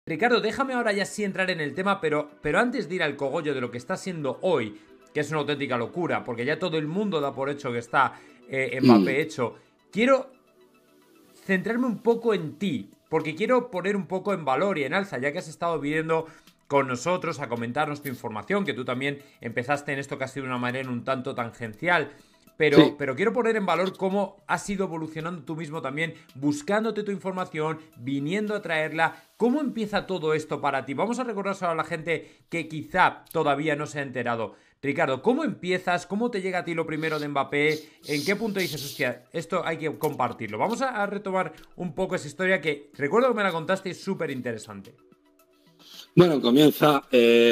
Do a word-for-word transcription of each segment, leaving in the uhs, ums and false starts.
Ricardo, déjame ahora ya sí entrar en el tema, pero, pero antes de ir al cogollo de lo que está siendo hoy, que es una auténtica locura, porque ya todo el mundo da por hecho que está eh, Mbappé Mm. hecho, quiero centrarme un poco en ti, porque quiero poner un poco en valor y en alza, ya que has estado viendo con nosotros a comentarnos tu información, que tú también empezaste en esto casi de una manera un tanto tangencial, pero, Sí. pero quiero poner en valor cómo has ido evolucionando tú mismo también, buscándote tu información, viniendo a traerla. ¿Cómo empieza todo esto para ti? Vamos a recordárselo a la gente que quizá todavía no se ha enterado. Ricardo, ¿cómo empiezas? ¿Cómo te llega a ti lo primero de Mbappé? ¿En qué punto dices, hostia, esto hay que compartirlo? Vamos a, a retomar un poco esa historia que recuerdo que me la contaste y es súper interesante. Bueno, comienza... Eh,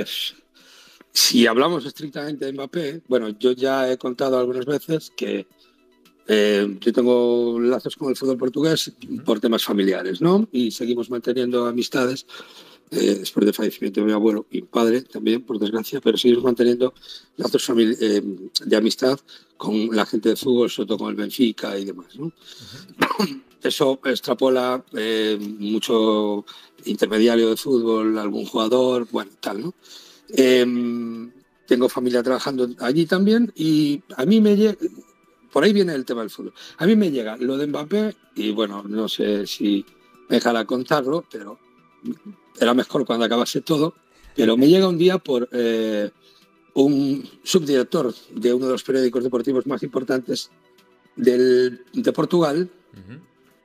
si hablamos estrictamente de Mbappé, bueno, yo ya he contado algunas veces que eh, yo tengo lazos con el fútbol portugués Uh-huh. por temas familiares, ¿no? Y seguimos manteniendo amistades eh, después del fallecimiento de mi abuelo y mi padre también, por desgracia, pero seguimos manteniendo lazos eh, de amistad con la gente de fútbol, sobre todo con el Benfica y demás, ¿no? Uh-huh. Eso extrapola eh, mucho intermediario de fútbol, algún jugador, bueno, tal, ¿no? Eh, tengo familia trabajando allí también y a mí me llega, por ahí viene el tema del fútbol, a mí me llega lo de Mbappé y bueno, no sé si me dejará contarlo, pero era mejor cuando acabase todo, pero me llega un día por eh, un subdirector de uno de los periódicos deportivos más importantes del, de Portugal, Uh-huh.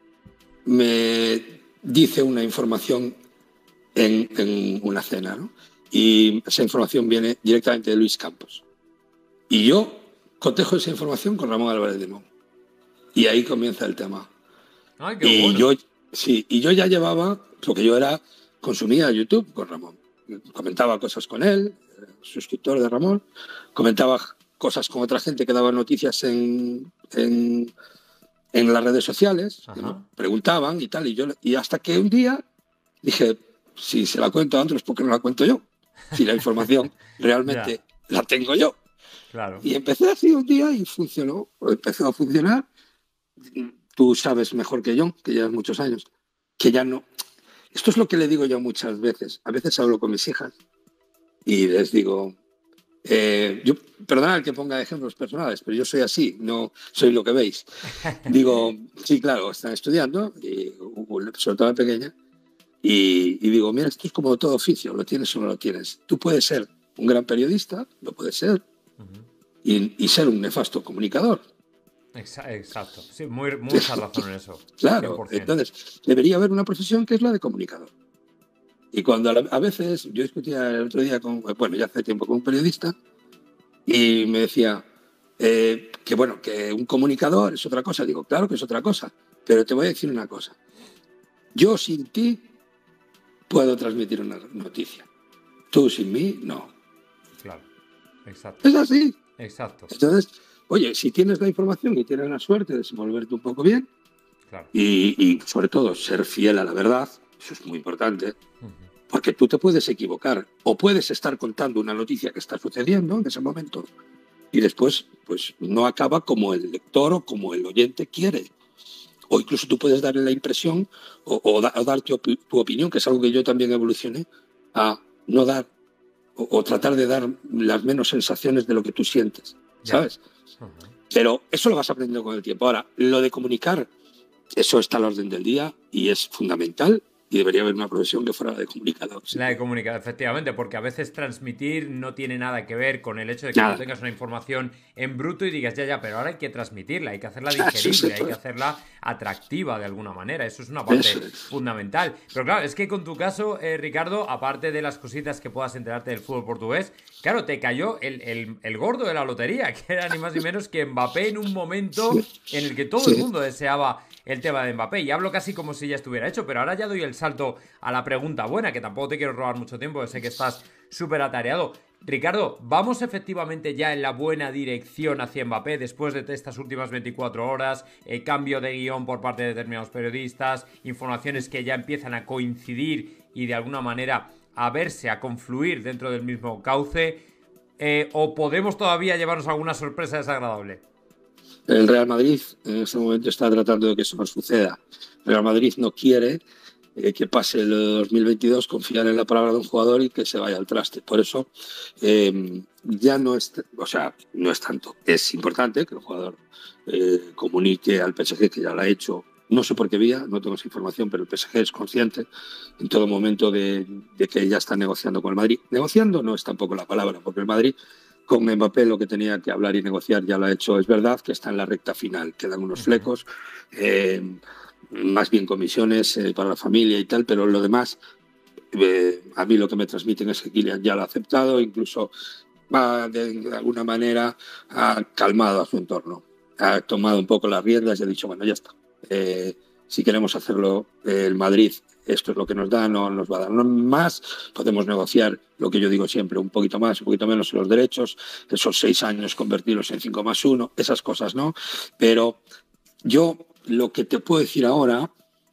me dice una información en, en una cena, ¿no? Y esa información viene directamente de Luis Campos. Y yo cotejo esa información con Ramón Álvarez de Mon. Y ahí comienza el tema. Ay, qué Y bueno. yo, sí, y yo ya llevaba, porque yo era, consumía YouTube con Ramón. Comentaba cosas con él, suscriptor de Ramón, comentaba cosas con otra gente que daba noticias en, en, en las redes sociales, que me Ajá. preguntaban y tal, y yo, y hasta que un día dije, si se la cuento a otros, ¿por qué no la cuento yo? Si la información realmente Ya, la tengo yo. claro. Y empecé así un día y funcionó, empezó a funcionar. Tú sabes mejor que yo, que llevas muchos años, que ya no... Esto es lo que le digo yo muchas veces. A veces hablo con mis hijas y les digo, eh, yo, perdonad que ponga ejemplos personales, pero yo soy así, no soy lo que veis. Digo, sí, claro, están estudiando, y, sobre todo la pequeña, y, y digo, mira, esto es como todo oficio, lo tienes o no lo tienes. Tú puedes ser un gran periodista, lo puedes ser, Uh-huh. y, y ser un nefasto comunicador. Exacto. Sí, muy, mucha razón en eso. Claro, cien por ciento. entonces debería haber una profesión que es la de comunicador. Y cuando a, la, a veces, yo discutía el otro día con, bueno, ya hace tiempo con un periodista, y me decía eh, que bueno, que un comunicador es otra cosa. Digo, claro que es otra cosa, pero te voy a decir una cosa. Yo sin ti puedo transmitir una noticia. Tú sin mí, no. Claro. Exacto. Es así. Exacto. Entonces, oye, si tienes la información y tienes la suerte de desenvolverte un poco bien Claro. y, y sobre todo ser fiel a la verdad, eso es muy importante, Uh-huh. porque tú te puedes equivocar o puedes estar contando una noticia que está sucediendo en ese momento y después pues no acaba como el lector o como el oyente quiere. O incluso tú puedes darle la impresión o, o, da, o dar tu, tu opinión, que es algo que yo también evolucioné, a no dar o, o tratar de dar las menos sensaciones de lo que tú sientes, Ya. ¿sabes? Uh-huh. Pero eso lo vas aprendiendo con el tiempo. Ahora, lo de comunicar, eso está a la orden del día y es fundamental y debería haber una profesión que fuera la de comunicador. La de Sí. comunicación, efectivamente, porque a veces transmitir no tiene nada que ver con el hecho de que tú Nada. tengas una información en bruto y digas, ya, ya, pero ahora hay que transmitirla, hay que hacerla Eso es, digerible, hay eso que es. hacerla atractiva de alguna manera. Eso es una Eso parte es. fundamental. Pero claro, es que con tu caso, eh, Ricardo, aparte de las cositas que puedas enterarte del fútbol portugués, claro, te cayó el, el, el gordo de la lotería, que era ni más ni menos que Mbappé en un momento Sí. en el que todo el Sí. mundo deseaba el tema de Mbappé. Y hablo casi como si ya estuviera hecho, pero ahora ya doy el salto a la pregunta buena, que tampoco te quiero robar mucho tiempo, sé que estás súper atareado. Ricardo, ¿vamos efectivamente ya en la buena dirección hacia Mbappé después de estas últimas veinticuatro horas? Eh, cambio de guión por parte de determinados periodistas, informaciones que ya empiezan a coincidir y de alguna manera a verse, a confluir dentro del mismo cauce. Eh, ¿O podemos todavía llevarnos alguna sorpresa desagradable? El Real Madrid en este momento está tratando de que eso no suceda. El Real Madrid no quiere eh, que pase el dos mil veintidós, confiar en la palabra de un jugador y que se vaya al traste. Por eso eh, ya no es, o sea, no es tanto. Es importante que el jugador eh, comunique al P S G, que ya lo ha hecho. No sé por qué vía, no tengo esa información, pero el P S G es consciente en todo momento de, de que ya está negociando con el Madrid. Negociando no es tampoco la palabra, porque el Madrid con Mbappé lo que tenía que hablar y negociar ya lo ha hecho. Es verdad que está en la recta final, quedan unos flecos, eh, más bien comisiones eh, para la familia y tal, pero lo demás, eh, a mí lo que me transmiten es que Kylian ya lo ha aceptado, incluso va de, de alguna manera ha calmado a su entorno, ha tomado un poco las riendas y ha dicho, bueno, ya está. Eh, si queremos hacerlo eh, el Madrid, esto es lo que nos da, no nos va a dar más, podemos negociar lo que yo digo siempre, un poquito más, un poquito menos en los derechos, esos seis años convertirlos en cinco más uno, esas cosas, ¿no? Pero yo lo que te puedo decir ahora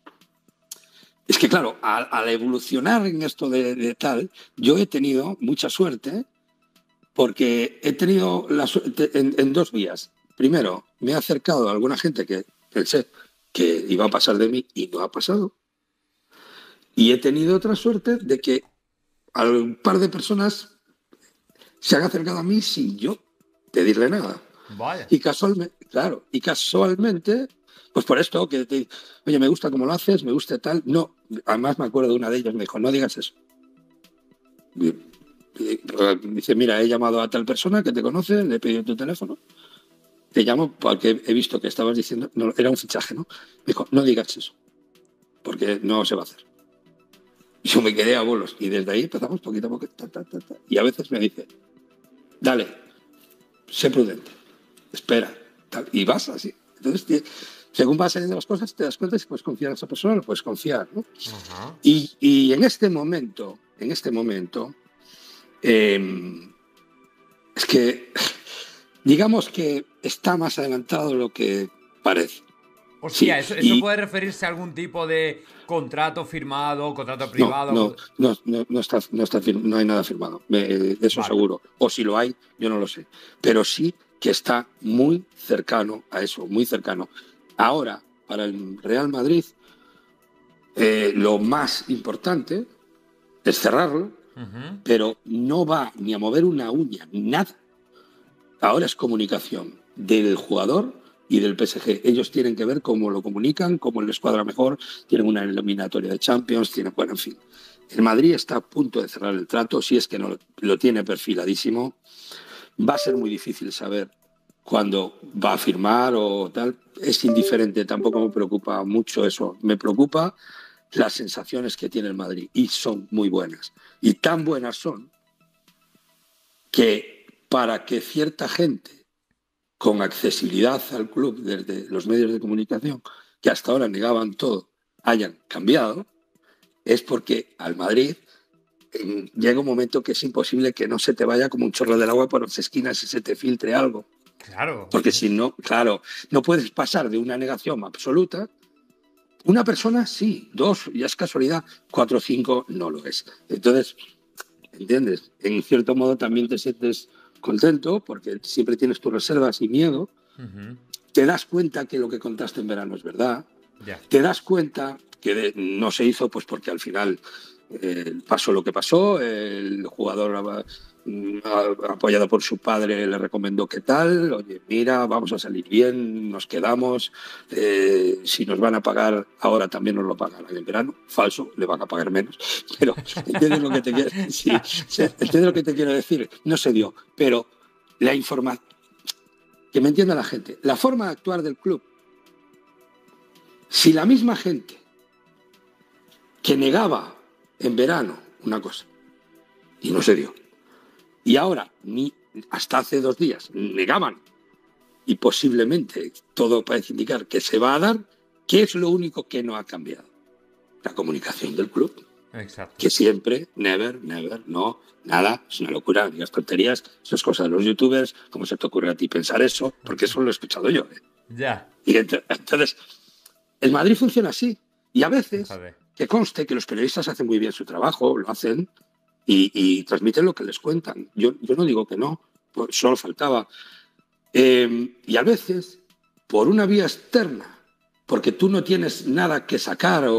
es que, claro, al, al evolucionar en esto de, de tal, yo he tenido mucha suerte porque he tenido la suerte en, en dos vías. Primero, me he acercado a alguna gente que pensé que iba a pasar de mí y no ha pasado. Y he tenido otra suerte de que a un par de personas se han acercado a mí sin yo pedirle nada. Vaya. Y casualmente, claro, y casualmente, pues por esto, que te, oye, me gusta cómo lo haces, me gusta tal. No, además me acuerdo de una de ellas, me dijo, no digas eso. Y, y, dice, mira, he llamado a tal persona que te conoce, le he pedido tu teléfono. Te llamo porque he visto que estabas diciendo, no, era un fichaje, ¿no? Me dijo, no digas eso, porque no se va a hacer. Y yo me quedé a bolos y desde ahí empezamos poquito a poco, ta, ta, ta, ta, y a veces me dice, dale, sé prudente, espera, tal, y vas así. Entonces, te, según vas saliendo las cosas, te das cuenta si puedes confiar en esa persona, no puedes confiar, ¿no? Uh-huh. Y, y en este momento, en este momento, eh, es que digamos que está más adelantado de lo que parece. Hostia, sí, ¿eso, eso y... puede referirse a algún tipo de contrato firmado, contrato privado? No, no, no, no, está, no, está, no hay nada firmado, eh, eso vale. Seguro. O si lo hay, yo no lo sé. Pero sí que está muy cercano a eso, muy cercano. Ahora, para el Real Madrid, eh, lo más importante es cerrarlo, uh-huh. pero no va ni a mover una uña, ni nada. Ahora es comunicación del jugador y del P S G. Ellos tienen que ver cómo lo comunican, cómo les cuadra mejor, tienen una eliminatoria de Champions, tienen, bueno, en fin. El Madrid está a punto de cerrar el trato, si es que no lo, lo tiene perfiladísimo. Va a ser muy difícil saber cuándo va a firmar o tal. Es indiferente, tampoco me preocupa mucho eso. Me preocupa las sensaciones que tiene el Madrid y son muy buenas. Y tan buenas son que para que cierta gente con accesibilidad al club desde los medios de comunicación, que hasta ahora negaban todo, hayan cambiado, es porque al Madrid eh, llega un momento que es imposible que no se te vaya como un chorro del agua por las esquinas y se te filtre algo. Claro. Porque si no, claro, no puedes pasar de una negación absoluta. Una persona sí, dos, ya es casualidad, cuatro o cinco no lo es. Entonces, ¿entiendes? En cierto modo también te sientes contento porque siempre tienes tus reservas y miedo. Uh-huh. Te das cuenta que lo que contaste en verano es verdad. Yeah. Te das cuenta que de, no se hizo pues porque al final eh, pasó lo que pasó. El jugador apoyado por su padre le recomendó que tal, oye, mira, vamos a salir bien, nos quedamos, eh, si nos van a pagar ahora también nos lo pagarán en verano. Falso, le van a pagar menos, pero ¿entiendes lo que te quiero, sí, ¿entiendes lo que te quiero decir? No se dio, pero la información, que me entienda la gente, la forma de actuar del club, si la misma gente que negaba en verano una cosa y no se dio, y ahora, ni hasta hace dos días, negaban y posiblemente todo parece indicar que se va a dar, ¿qué es lo único que no ha cambiado? La comunicación del club. Exacto. Que siempre, never, never, no, nada, es una locura, digas tonterías, eso es cosa de los youtubers, ¿cómo se te ocurre a ti pensar eso? Porque eso lo he escuchado yo. ¿eh? Ya. Y entonces, el Madrid funciona así. Y a veces, Joder. que conste que los periodistas hacen muy bien su trabajo, lo hacen, Y, y transmiten lo que les cuentan. Yo, yo no digo que no, pues solo faltaba. Eh, y a veces, por una vía externa, porque tú no tienes nada que sacar o,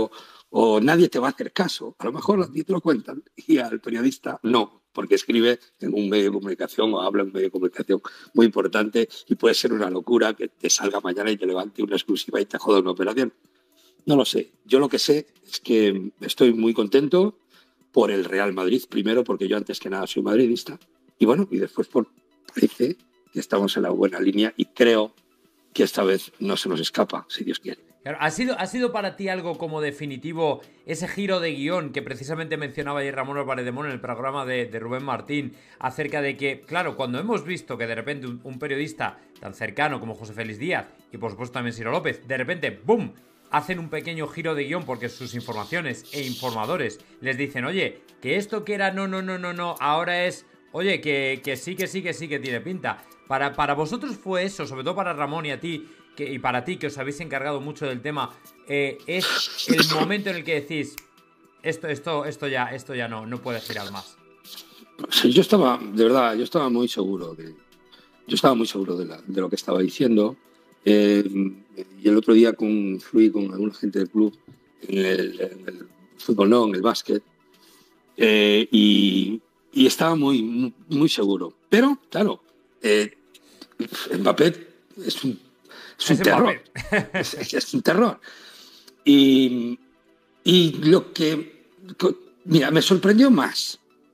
o nadie te va a hacer caso. A lo mejor a ti te lo cuentan y al periodista no, porque escribe en un medio de comunicación o habla en un medio de comunicación muy importante y puede ser una locura que te salga mañana y te levante una exclusiva y te joda una operación. No lo sé. Yo lo que sé es que estoy muy contento por el Real Madrid, primero porque yo antes que nada soy madridista, y bueno, y después por parece que estamos en la buena línea y creo que esta vez no se nos escapa, si Dios quiere. Claro, ¿ha sido, ¿Ha sido para ti algo como definitivo ese giro de guión que precisamente mencionaba ayer Ramón Álvarez de Mono en el programa de, de Rubén Martín acerca de que, claro, cuando hemos visto que de repente un, un periodista tan cercano como José Félix Díaz y por supuesto también Ciro López, de repente, ¡boom!, hacen un pequeño giro de guión porque sus informaciones e informadores les dicen, oye, que esto que era no, no, no, no, no, ahora es, oye, que, que sí, que sí, que sí, que tiene pinta. Para, para vosotros fue eso, sobre todo para Ramón y a ti, que, y para ti que os habéis encargado mucho del tema, eh, es el momento en el que decís, esto, esto, esto ya, esto ya no, no puede girar más. Sí, yo estaba, de verdad, yo estaba muy seguro de, yo estaba muy seguro de, la, de lo que estaba diciendo. Eh, y el otro día confluí con alguna gente del club en el, en el fútbol, no, en el básquet, eh, y, y estaba muy, muy, muy seguro. Pero, claro, eh, Mbappé es un, es un Es terror. Es, es, es un terror. Y, y lo que, mira, me sorprendió más.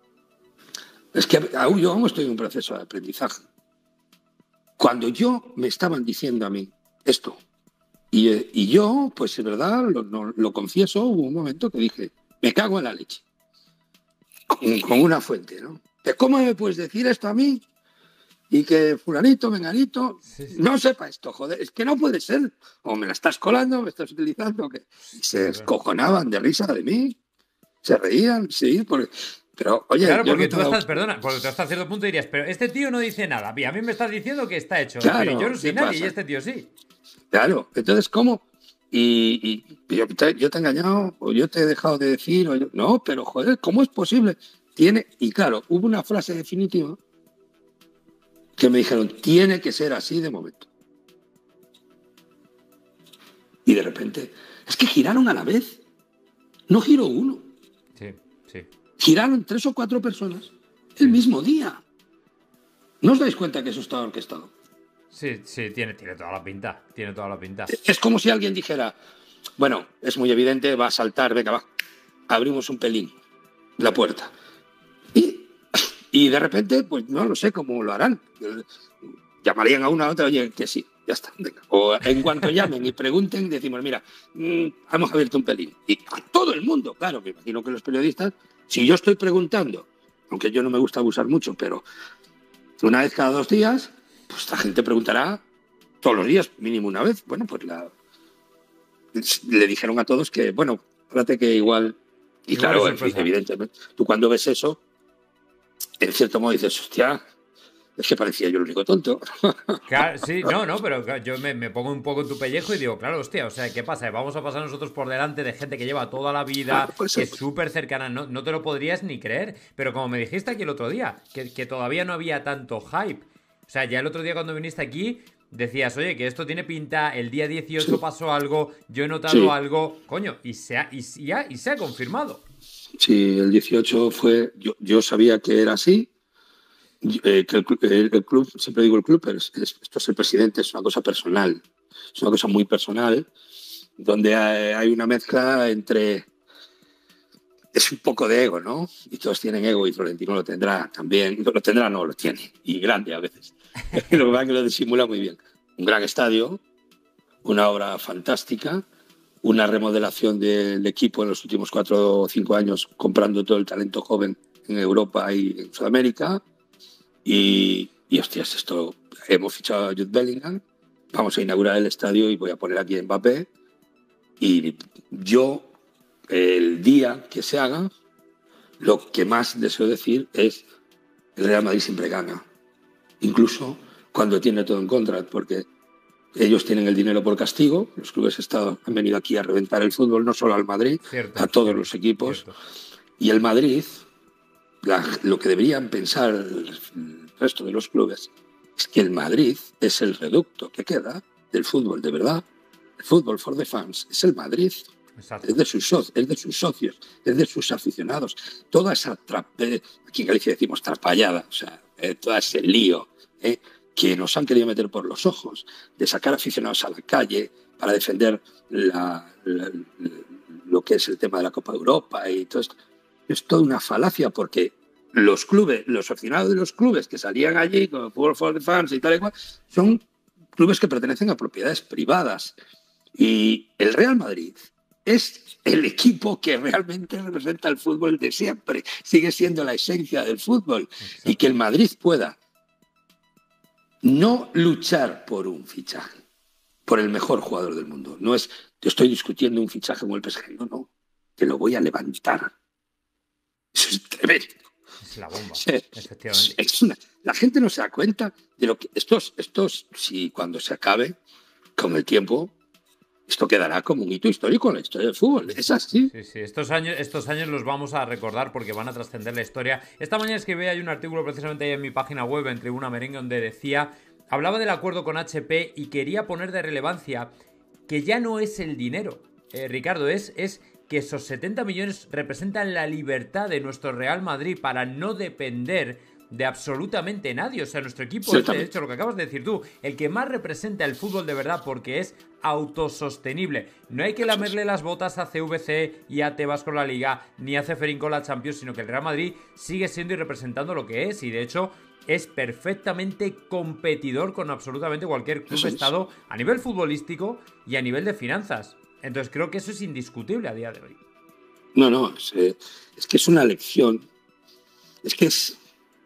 Es que aún yo aún estoy en un proceso de aprendizaje. Cuando yo me estaban diciendo a mí esto, y, y yo, pues es verdad, lo, lo, lo confieso, hubo un momento que dije, me cago en la leche, con, con una fuente, ¿no? ¿De cómo me puedes decir esto a mí? Y que fulanito, menganito, sí, sí. no sepa esto, joder, es que no puede ser. O me la estás colando, me estás utilizando, que se escojonaban de risa de mí, se reían, sí, porque... Pero, oye, claro, porque no tú dado... estás, perdona, porque tú hasta cierto punto dirías, pero este tío no dice nada. Y a mí me estás diciendo que está hecho. Claro, pero yo no soy nadie pasa? y este tío sí. Claro, entonces, ¿cómo? Y, y yo, te, yo te he engañado, o yo te he dejado de decir, o yo, no, pero joder, ¿cómo es posible? Tiene, y claro, hubo una frase definitiva que me dijeron, tiene que ser así de momento. Y de repente, es que giraron a la vez, no giró uno. Sí, sí. Giraron tres o cuatro personas el sí. mismo día. ¿No os dais cuenta que eso estaba orquestado? Sí, sí, tiene, tiene toda la pinta, tiene toda la pinta. Es como si alguien dijera, bueno, es muy evidente, va a saltar, venga, va, abrimos un pelín la puerta. Y, y de repente, pues no lo sé cómo lo harán. Llamarían a una a otra, oye, que sí, ya está, venga. O en cuanto llamen y pregunten, decimos, mira, mmm, hemos abierto un pelín. Y a todo el mundo, claro, me imagino que los periodistas, si yo estoy preguntando, aunque yo no me gusta abusar mucho, pero una vez cada dos días, pues la gente preguntará todos los días, mínimo una vez. Bueno, pues la, le dijeron a todos que, bueno, fíjate que igual... Y igual claro, en fin, evidentemente, tú cuando ves eso, en cierto modo dices, hostia, es que parecía yo el único tonto. Claro, sí, no, no, pero claro, yo me, me pongo un poco en tu pellejo y digo, claro, hostia, o sea, ¿qué pasa? Vamos a pasar nosotros por delante de gente que lleva toda la vida, claro, pues que es súper cercana, no, no te lo podrías ni creer. Pero como me dijiste aquí el otro día, que, que todavía no había tanto hype. O sea, ya el otro día cuando viniste aquí decías, oye, que esto tiene pinta, el día dieciocho sí. pasó algo, yo he notado sí. algo, coño, y se ha, y, y, ha, y se ha confirmado. Sí, el dieciocho fue, yo, yo sabía que era así, eh, que el, el, el club, siempre digo el club, pero es, es, esto es el presidente, es una cosa personal, es una cosa muy personal, donde hay, hay una mezcla entre... Es un poco de ego, ¿no? Y todos tienen ego y Florentino lo tendrá también. Lo tendrá, no, lo tiene. Y grande a veces. Lo que pasa es que lo disimula muy bien. Un gran estadio, una obra fantástica, una remodelación del equipo en los últimos cuatro o cinco años, comprando todo el talento joven en Europa y en Sudamérica. Y, y hostias, esto, hemos fichado a Jude Bellingham, vamos a inaugurar el estadio y voy a poner aquí a Mbappé. Y yo... el día que se haga, lo que más deseo decir es el Real Madrid siempre gana, incluso cuando tiene todo en contra, porque ellos tienen el dinero por castigo, los clubes Estado han venido aquí a reventar el fútbol, no solo al Madrid, cierto, a todos cierto, los equipos, cierto. Y el Madrid, la, lo que deberían pensar el resto de los clubes es que el Madrid es el reducto que queda del fútbol de verdad, el fútbol for the fans, es el Madrid. Exacto. es de sus socios, es de sus socios, es de sus aficionados. Toda esa, tra- eh, aquí en Galicia decimos trapallada, o sea, eh, todo ese lío eh, que nos han querido meter por los ojos, de sacar aficionados a la calle para defender la, la, lo que es el tema de la Copa de Europa y todo esto. Es toda una falacia porque los clubes, los aficionados de los clubes que salían allí, como Football for the Fans y tal y cual, son clubes que pertenecen a propiedades privadas. Y el Real Madrid es el equipo que realmente representa el fútbol de siempre. Sigue siendo la esencia del fútbol. Exacto. Y que el Madrid pueda no luchar por un fichaje, por el mejor jugador del mundo. No es, yo estoy discutiendo un fichaje con el P S G. No, no, que lo voy a levantar. Eso es tremendo. Es la bomba, Es, efectivamente. es una, la gente no se da cuenta de lo que... Estos, estos, si cuando se acabe, con el tiempo... Esto quedará como un hito histórico en la historia del fútbol. Es así. Sí, sí. Estos años, estos años los vamos a recordar porque van a trascender la historia. Esta mañana escribí hay un artículo precisamente ahí en mi página web, en Tribuna Merengue, donde decía, hablaba del acuerdo con H P y quería poner de relevancia que ya no es el dinero, eh, Ricardo, es, es que esos setenta millones representan la libertad de nuestro Real Madrid para no depender de absolutamente nadie. O sea, nuestro equipo es, de hecho, lo que acabas de decir tú, el que más representa el fútbol de verdad porque es autosostenible. No hay que lamerle las botas a C V C y a Tebas con la Liga, ni a Ceferín con la Champions, sino que el Real Madrid sigue siendo y representando lo que es, y de hecho es perfectamente competidor con absolutamente cualquier club de estado a nivel futbolístico y a nivel de finanzas. Entonces creo que eso es indiscutible a día de hoy. No, no, es, eh, es que es una lección. Es que es...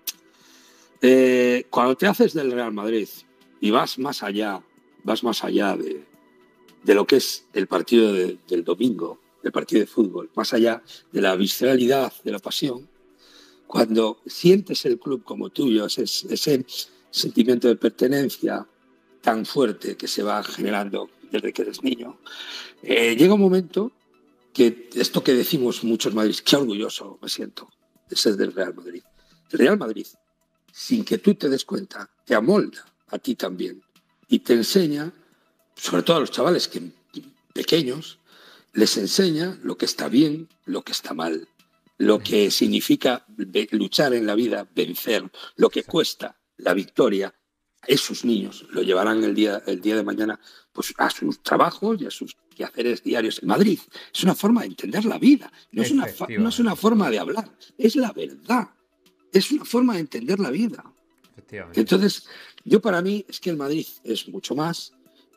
Eh, cuando te haces del Real Madrid y vas más allá, vas más allá de, de lo que es el partido de, del domingo, el partido de fútbol, más allá de la visceralidad, de la pasión, cuando sientes el club como tuyo, ese, ese sentimiento de pertenencia tan fuerte que se va generando desde que eres niño, eh, llega un momento que esto que decimos muchos madridistas, qué orgulloso me siento de ser del Real Madrid. El Real Madrid, sin que tú te des cuenta, te amolda a ti también y te enseña, sobre todo a los chavales que pequeños, les enseña lo que está bien, lo que está mal, lo que significa luchar en la vida, vencer, lo que cuesta la victoria. Esos niños lo llevarán el día, el día de mañana pues, a sus trabajos y a sus quehaceres diarios en Madrid. Es una forma de entender la vida, no es, una, no es una forma de hablar, es la verdad. Es una forma de entender la vida. Entonces, yo para mí es que el Madrid es mucho más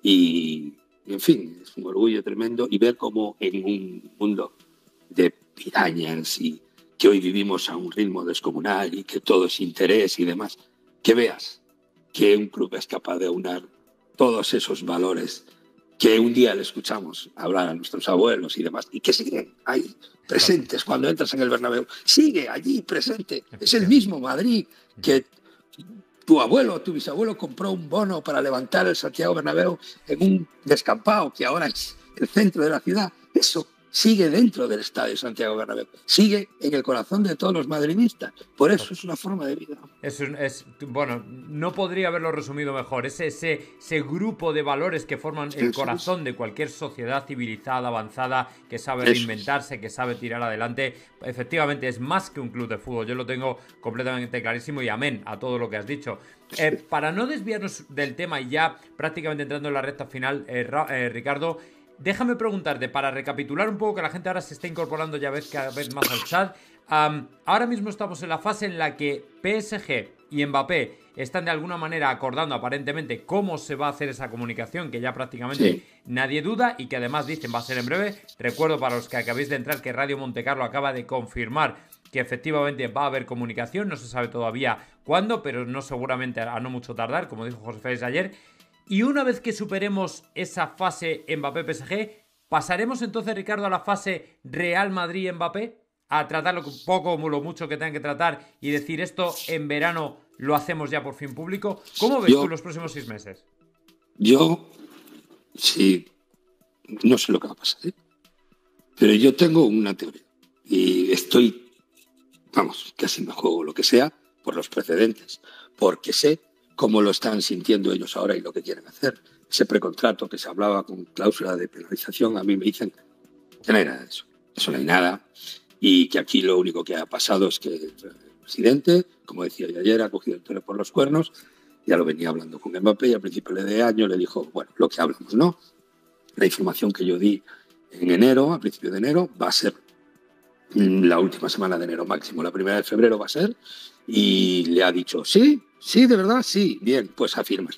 y, en fin, es un orgullo tremendo y ver cómo en un mundo de pirañas y que hoy vivimos a un ritmo descomunal y que todo es interés y demás, que veas que un club es capaz de aunar todos esos valores que un día le escuchamos hablar a nuestros abuelos y demás, y que siguen ahí presentes cuando entras en el Bernabéu. Sigue allí presente. Es el mismo Madrid que tu abuelo, tu bisabuelo compró un bono para levantar el Santiago Bernabéu en un descampado que ahora es el centro de la ciudad. Eso sigue dentro del estadio Santiago Bernabéu, sigue en el corazón de todos los madridistas. Por eso es una forma de vida. Es, un, es bueno, no podría haberlo resumido mejor. Es ese, ese grupo de valores que forman el eso corazón es. de cualquier sociedad civilizada, avanzada, que sabe eso reinventarse, es. que sabe tirar adelante. Efectivamente, es más que un club de fútbol. Yo lo tengo completamente clarísimo y amén a todo lo que has dicho. Eh, para no desviarnos del tema y ya prácticamente entrando en la recta final, eh, eh, Ricardo, déjame preguntarte, para recapitular un poco, que la gente ahora se está incorporando ya vez cada vez más al chat. Um, ahora mismo estamos en la fase en la que P S G y Mbappé están de alguna manera acordando aparentemente cómo se va a hacer esa comunicación, que ya prácticamente sí. nadie duda y que además dicen va a ser en breve. Recuerdo para los que acabéis de entrar que Radio Montecarlo acaba de confirmar que efectivamente va a haber comunicación, no se sabe todavía cuándo, pero no seguramente a no mucho tardar, como dijo José Félix ayer. Y una vez que superemos esa fase Mbappé-P S G, ¿pasaremos entonces, Ricardo, a la fase Real Madrid-Mbappé? A tratarlo un poco, lo mucho que tengan que tratar y decir esto en verano lo hacemos ya por fin público. ¿Cómo ves yo, tú los próximos seis meses? Yo, sí, no sé lo que va a pasar, ¿eh? Pero yo tengo una teoría y estoy, vamos, casi me juego lo que sea por los precedentes, porque sé cómo lo están sintiendo ellos ahora y lo que quieren hacer. Ese precontrato que se hablaba con cláusula de penalización, a mí me dicen que no hay nada de eso. Eso no hay nada. Y que aquí lo único que ha pasado es que el presidente, como decía yo ayer, ha cogido el toro por los cuernos. Ya lo venía hablando con Mbappé y al principio de año le dijo, bueno, lo que hablamos, ¿no? La información que yo di en enero, a principio de enero, va a ser la última semana de enero máximo, la primera de febrero va a ser, y le ha dicho, sí, sí, de verdad, sí, bien, pues afirmas.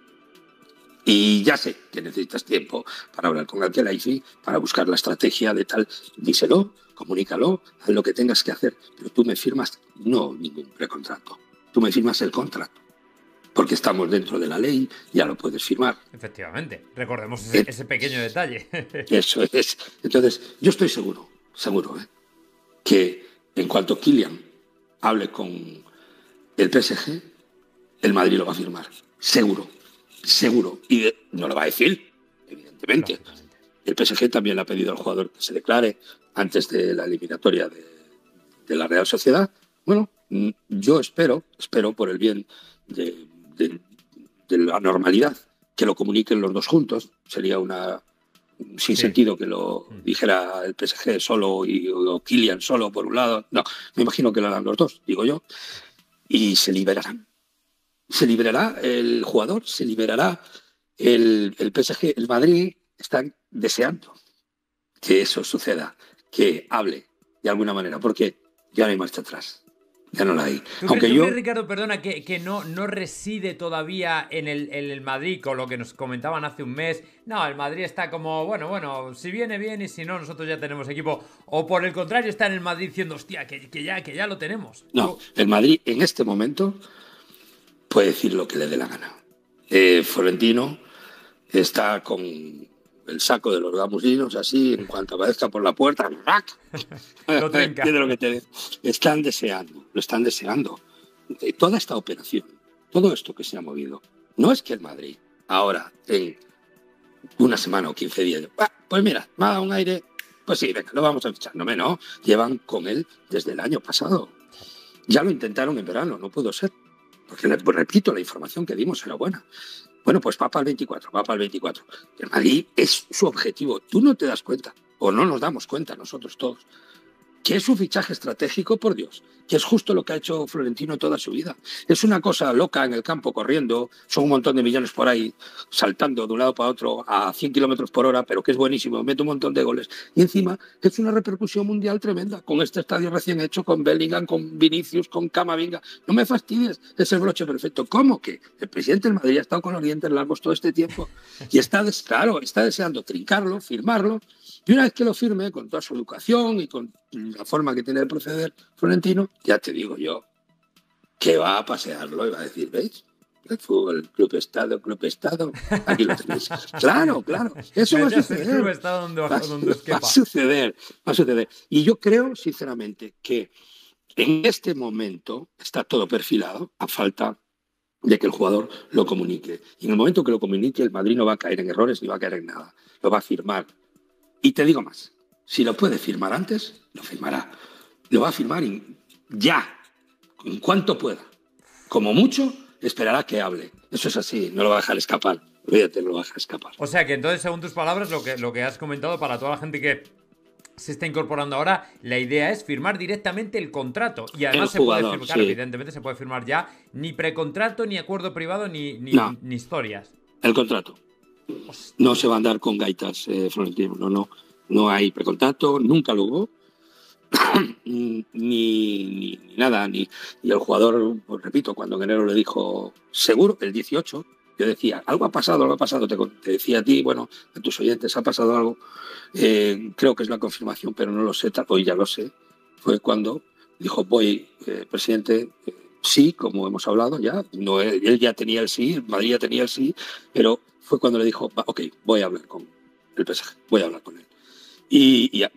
Y ya sé que necesitas tiempo para hablar con Al-Khelaifi, para buscar la estrategia de tal, díselo, comunícalo, haz lo que tengas que hacer, pero tú me firmas no ningún precontrato, tú me firmas el contrato. Porque estamos dentro de la ley, ya lo puedes firmar. Efectivamente, recordemos ese, ese pequeño detalle. Eso es. Entonces, yo estoy seguro, seguro, ¿eh? que en cuanto Kylian hable con el P S G, el Madrid lo va a firmar. Seguro, seguro. Y de, no lo va a decir, evidentemente. El P S G también le ha pedido al jugador que se declare antes de la eliminatoria de, de la Real Sociedad. Bueno, yo espero, espero por el bien de... De, de la normalidad, que lo comuniquen los dos juntos. Sería una sin sí. sentido que lo dijera el P S G solo y, o Kylian solo por un lado. No, me imagino que lo harán los dos, digo yo, y se liberarán. Se liberará el jugador, se liberará el, el P S G. El Madrid están deseando que eso suceda, que hable de alguna manera, porque ya no hay marcha atrás. Ya no la hay. ¿Tú Aunque crees, yo... ¿tú crees, Ricardo, perdona, que, que no, no reside todavía en el, en el Madrid, con lo que nos comentaban hace un mes? No, el Madrid está como, bueno, bueno, si viene bien y si no, nosotros ya tenemos equipo. O por el contrario, está en el Madrid diciendo, hostia, que, que, ya, que ya lo tenemos. No, el Madrid en este momento puede decir lo que le dé la gana. Eh, Florentino está con el saco de los gamusinos, así, en cuanto aparezca por la puerta, lo trenca. Lo que te... Están deseando, lo están deseando. De toda esta operación, todo esto que se ha movido, no es que el Madrid, ahora, en una semana o quince días, ah, pues mira, me ha dado un aire, pues sí, venga, lo vamos a fichar. No, me no, llevan con él desde el año pasado. Ya lo intentaron en verano, no pudo ser. Porque, pues, repito, la información que dimos era buena. Bueno, pues va para el veinticuatro, va para el veinticuatro. El Madrid es su objetivo. Tú no te das cuenta, o no nos damos cuenta nosotros todos, que es su fichaje estratégico, por Dios, que es justo lo que ha hecho Florentino toda su vida. Es una cosa loca en el campo corriendo, son un montón de millones por ahí, saltando de un lado para otro a cien kilómetros por hora, pero que es buenísimo, mete un montón de goles. Y encima es una repercusión mundial tremenda, con este estadio recién hecho, con Bellingham, con Vinicius, con Camavinga. No me fastidies, es el broche perfecto. ¿Cómo que el presidente del Madrid ha estado con los dientes largos todo este tiempo? Y está, claro, está deseando trincarlo, firmarlo, y una vez que lo firme, con toda su educación y con la forma que tiene de proceder Florentino, ya te digo yo que va a pasearlo y va a decir, ¿veis? El fútbol, club estado, club estado, aquí lo tenéis. Claro, claro, eso va a suceder. Club estado donde, va, donde va a suceder, va a suceder. Y yo creo, sinceramente, que en este momento está todo perfilado a falta de que el jugador lo comunique. Y en el momento que lo comunique, el Madrid no va a caer en errores ni va a caer en nada. Lo va a firmar. Y te digo más, si lo puede firmar antes, lo firmará. Lo va a firmar ya, en cuanto pueda. Como mucho, esperará que hable. Eso es así, no lo va a dejar escapar. Olvídate, no lo va a dejar escapar. O sea que entonces, según tus palabras, lo que, lo que has comentado, para toda la gente que se está incorporando ahora, la idea es firmar directamente el contrato. Y además el se jugador, puede firmar, claro, sí. Evidentemente se puede firmar ya ni precontrato, ni acuerdo privado, ni, ni, no. ni historias. El contrato. Hostia. No se va a andar con gaitas, eh, Florentino. No, no. No hay precontrato, nunca lo hubo. ni, ni, ni nada. Ni, y el jugador, pues repito, cuando en enero le dijo seguro, el dieciocho, yo decía, algo ha pasado, algo ha pasado. Te, te decía a ti, bueno, a tus oyentes, ha pasado algo. Eh, creo que es la confirmación, pero no lo sé, hoy ya lo sé. Fue cuando dijo, voy, eh, presidente, eh, sí, como hemos hablado ya. No, él, él ya tenía el sí, Madrid ya tenía el sí, pero fue cuando le dijo, ok, voy a hablar con el P S G, voy a hablar con él. Y, y ha,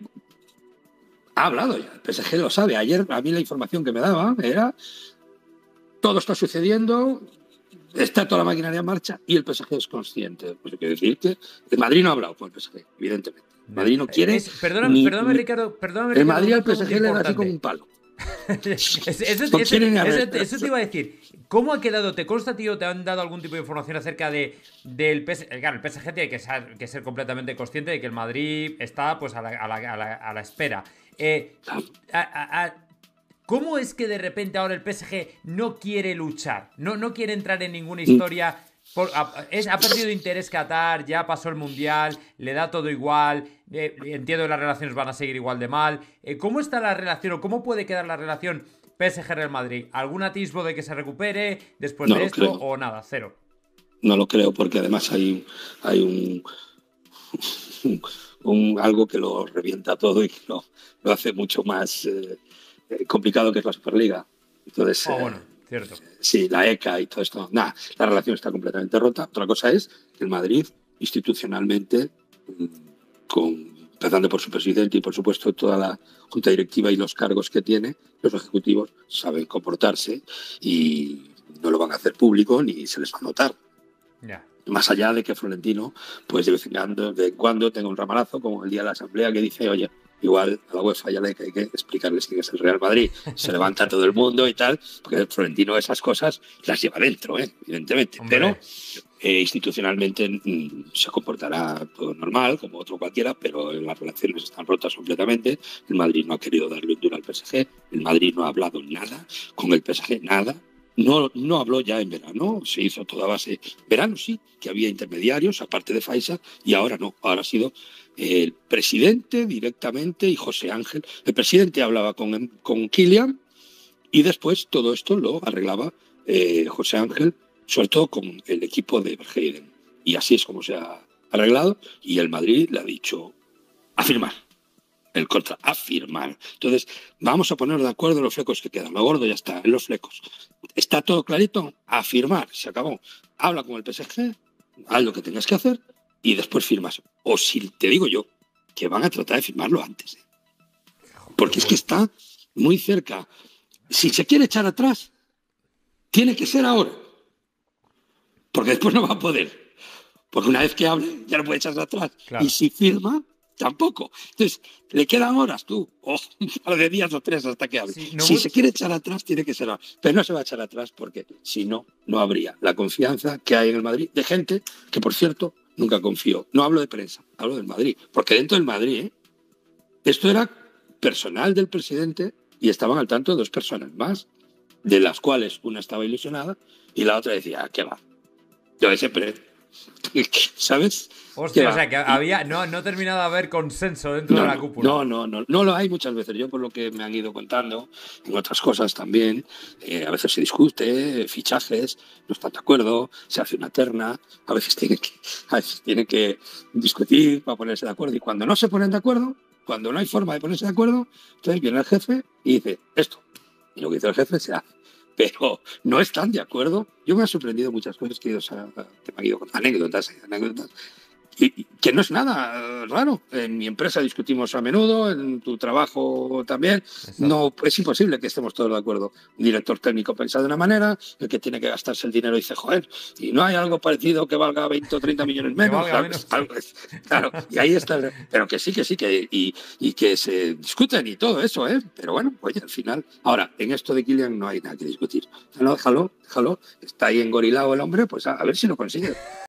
ha hablado ya, el P S G lo sabe. Ayer a mí la información que me daba era, todo está sucediendo, está toda la maquinaria en marcha y el P S G es consciente. Pues quiere decir que el Madrid no ha hablado con el P S G, evidentemente. El Madrid no quiere... Es, perdóname, ni, perdóname, ni, Ricardo, perdóname, el Ricardo, Madrid al P S G le da así como un palo. Es- Eso, No eso- quieren eso- arreglar. eso te iba a decir. ¿Cómo ha quedado? ¿Te consta, tío? ¿Te han dado algún tipo de información acerca de del P S G? Claro, el P S G tiene que ser, que ser completamente consciente de que el Madrid está pues a la, a la- a la- a la espera. Eh, a- a- a- ¿Cómo es que de repente ahora el P S G no quiere luchar? No, no quiere entrar en ninguna historia. Por- ha, es- ha perdido interés Qatar, ya pasó el Mundial, le da todo igual. eh, entiendo que las relaciones van a seguir igual de mal. Eh, ¿Cómo está la relación o cómo puede quedar la relación P S G-Real Madrid? ¿Algún atisbo de que se recupere después No de lo esto creo. o nada? Cero. No lo creo porque además hay, hay un, un- un- algo que lo revienta todo y que lo, lo hace mucho más eh, eh, complicado, que es la Superliga. Entonces, Oh, eh, bueno, cierto. sí, la ECA y todo esto. Nada, la relación está completamente rota. Otra cosa es que el Madrid, institucionalmente, mm, con, empezando por su presidente y, por supuesto, toda la junta directiva y los cargos que tiene, los ejecutivos saben comportarse y no lo van a hacer público ni se les va a notar. Ya. Más allá de que Florentino, pues de vez en cuando, de vez en cuando tenga un ramalazo, como el día de la Asamblea, que dice, oye, igual a la UEFA ya le hay que explicarles quién es el Real Madrid. Se levanta todo el mundo y tal, porque Florentino esas cosas las lleva dentro, ¿eh? Evidentemente. Hombre. Pero eh, institucionalmente mmm, se comportará todo normal, como otro cualquiera, pero las relaciones están rotas completamente. El Madrid no ha querido darle un duro al P S G, el Madrid no ha hablado nada con el P S G, nada. No, no habló ya en verano, se hizo toda base. Verano sí, que había intermediarios, aparte de Faiza, y ahora no, ahora ha sido el presidente directamente y José Ángel. El presidente hablaba con, con Kylian y después todo esto lo arreglaba eh, José Ángel, sobre todo con el equipo de Verheiden. Y así es como se ha arreglado y el Madrid le ha dicho a firmar. El contra, a firmar. Entonces, vamos a poner de acuerdo en los flecos que quedan. Lo gordo ya está, en los flecos. ¿Está todo clarito? A firmar. Se acabó. Habla con el P S G, haz lo que tengas que hacer y después firmas. O si te digo yo, que van a tratar de firmarlo antes. ¿eh? Porque es que está muy cerca. Si se quiere echar atrás, tiene que ser ahora. Porque después no va a poder. Porque una vez que hable, ya no puede echarse atrás. Claro. Y si firma, tampoco. Entonces, le quedan horas tú, o un par de días o tres hasta que hable. Sí, no si muy- se quiere echar atrás, tiene que ser ahora. Pero no se va a echar atrás porque si no, no habría la confianza que hay en el Madrid de gente que, por cierto, nunca confió. No hablo de prensa, hablo del Madrid. Porque dentro del Madrid, ¿eh? Esto era personal del presidente y estaban al tanto dos personas más, de las cuales una estaba ilusionada y la otra decía, ah, ¿qué va? Yo de siempre, ¿sabes? Hostia, ¿Qué o va? sea, que había. No, no ha terminado de haber consenso dentro No, de la no, cúpula. no, no, no, no lo hay muchas veces. Yo, por lo que me han ido contando, en otras cosas también, eh, a veces se discute, fichajes, no están de acuerdo, se hace una terna, a veces tienen que, a veces tienen que discutir para ponerse de acuerdo. Y cuando no se ponen de acuerdo, cuando no hay forma de ponerse de acuerdo, entonces viene el jefe y dice esto. Y lo que dice el jefe se hace. Pero no están de acuerdo. Yo me ha sorprendido muchas cosas que, he ido, o sea, que me han ido con anécdotas, anécdotas. Y que no es nada raro. En mi empresa discutimos a menudo, en tu trabajo también. Exacto. No, es imposible que estemos todos de acuerdo. Un director técnico piensa de una manera, el que tiene que gastarse el dinero dice, joder, y no hay algo parecido que valga veinte o treinta millones menos. valga Claro, menos. algo es- claro, y ahí está. el- pero que sí, que sí, que, y, y que se discuten y todo eso, ¿eh? Pero bueno, oye, al final. Ahora, en esto de Kylian no hay nada que discutir. No, déjalo, déjalo. Está ahí engorilado el hombre, pues a, a ver si lo consigue.